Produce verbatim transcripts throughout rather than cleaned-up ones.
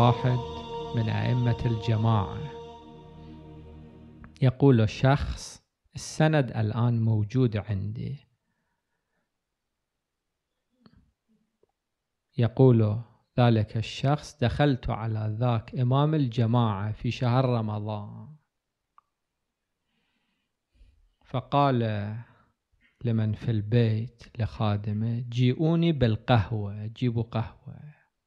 واحد من أئمة الجماعة يقول الشخص، السند الآن موجود عندي، يقول ذلك الشخص: دخلت على ذاك إمام الجماعة في شهر رمضان فقال لمن في البيت لخادمه: جيئوني بالقهوة، جيبوا قهوة.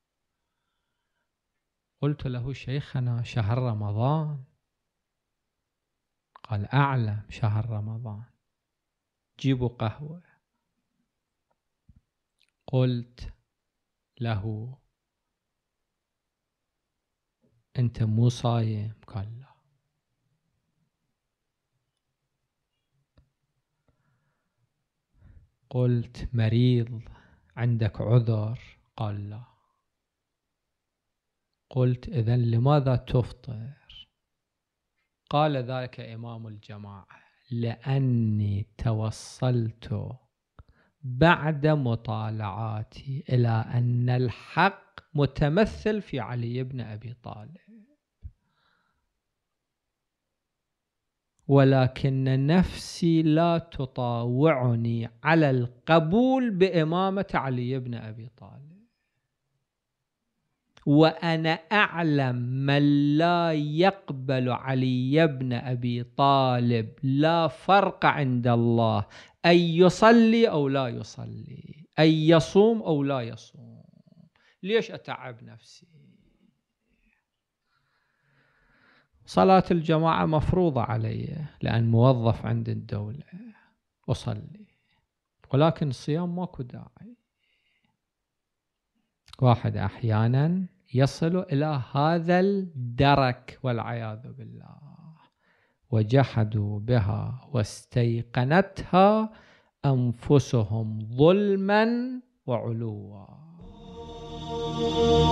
قلت له: شيخنا شهر رمضان. قال: أعلم شهر رمضان، جيبوا قهوة. قلت له: أنت مو صايم؟ قال لا. قلت: مريض عندك عذر؟ قال لا. قلت: إذن لماذا تفطر؟ قال ذلك إمام الجماعة: لأني توصلت بعد مطالعاتي إلى أن الحق متمثل في علي بن أبي طالب، ولكن نفسي لا تطاوعني على القبول بإمامة علي بن أبي طالب، وأنا أعلم من لا يقبل علي بن أبي طالب لا فرق عند الله أن يصلي أو لا يصلي، أن يصوم أو لا يصوم. ليش أتعب نفسي؟ صلاة الجماعة مفروضة علي لأن موظف عند الدولة أصلي، ولكن الصيام ماكو داعي. واحد أحيانا يصل إلى هذا الدرك والعياذ بالله، وجحدوا بها واستيقنتها أنفسهم ظلما وعلوا.